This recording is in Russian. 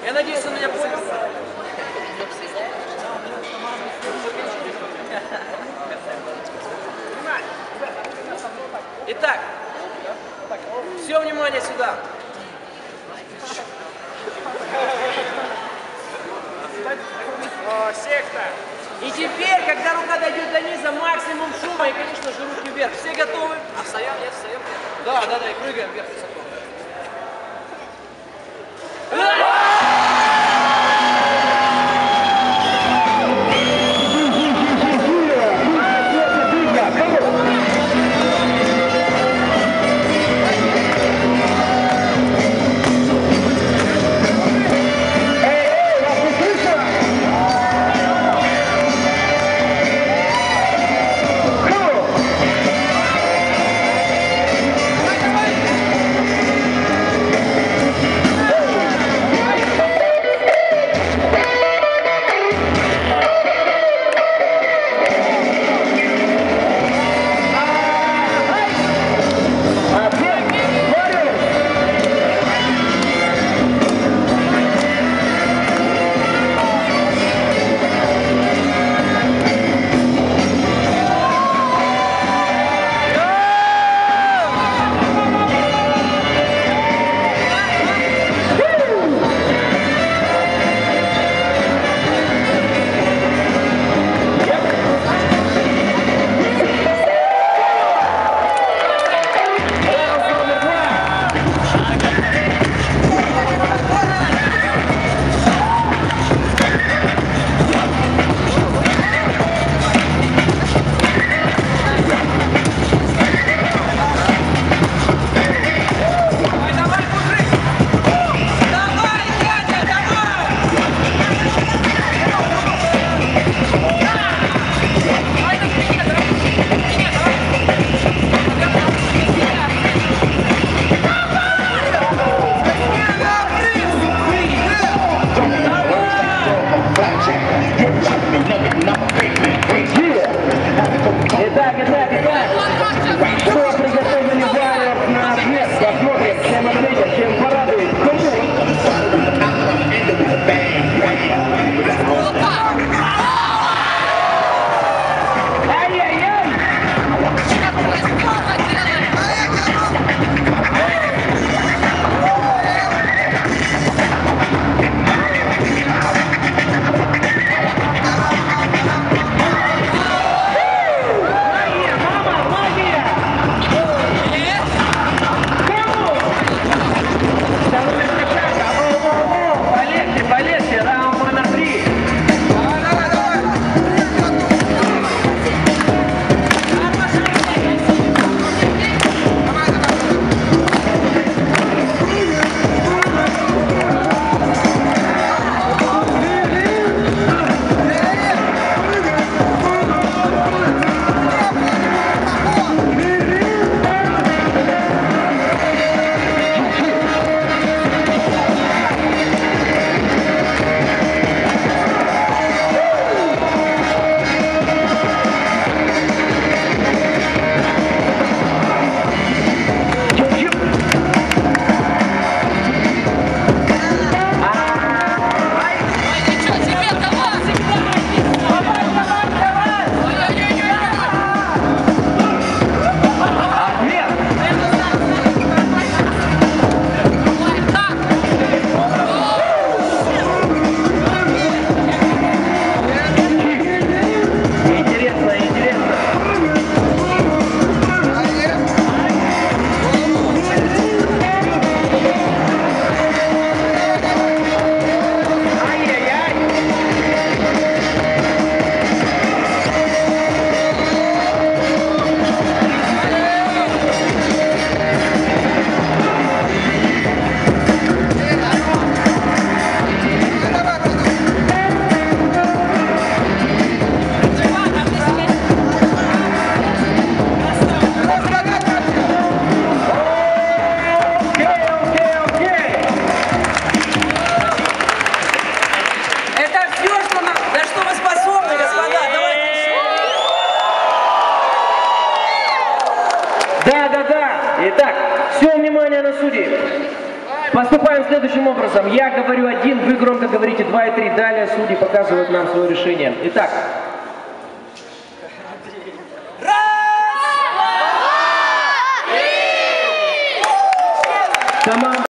Я надеюсь, он меня понял. Итак, все внимание сюда. Секта. И теперь, когда рука дойдет до низа, максимум шума и, конечно же, руки вверх. Все готовы? А встаем? Нет, встаем? Да, и прыгаем вверх высоко. Поступаем следующим образом. Я говорю 1, вы громко говорите 2 и 3. Далее судьи показывают нам свое решение. Итак. Раз, два, три! Команда